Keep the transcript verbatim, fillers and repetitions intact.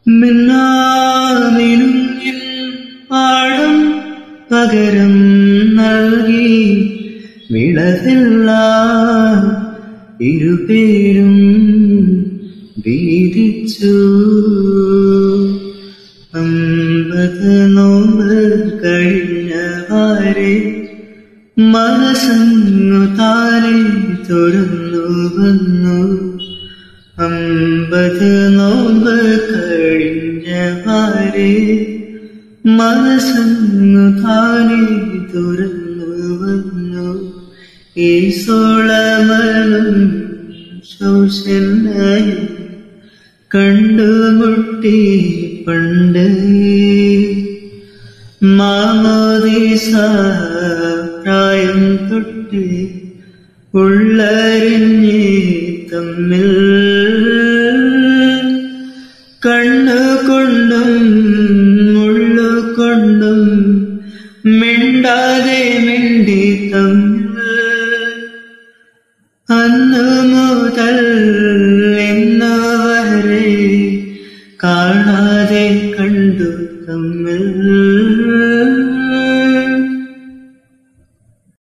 മിന്നാമിനുങ്ങിൻ പാടം പകരം നൽകി വിളവില്ല ഇരുപേരും വീതിച്ചു. അമ്പത് നോമ്പ് കഴിഞ്ഞവാരെ മനസ്സങ്ങു താനെ തുറന്നു വന്നു. അമ്പത് നോമ്പ് കഴിഞ്ഞവാരെ മനസ്സങ്ങു താനെ തുറന്നു വന്നു. ഈ സോളമനും ശോഷനയും കണ്ടുമുട്ടി പണ്ട്. മാമോദീസ പ്രായം തൊട്ട് ഉള്ളറിഞ്ഞ് തമ്മിൽ കണ്ണുകൊണ്ടും മുള്ളുകൊണ്ടും മിണ്ടാതെ മിണ്ടി തമ്മിൽ. അന്നു മുതൽ ഇന്നുവരെ കാണാതെ കണ്ടു തമ്മിൽ.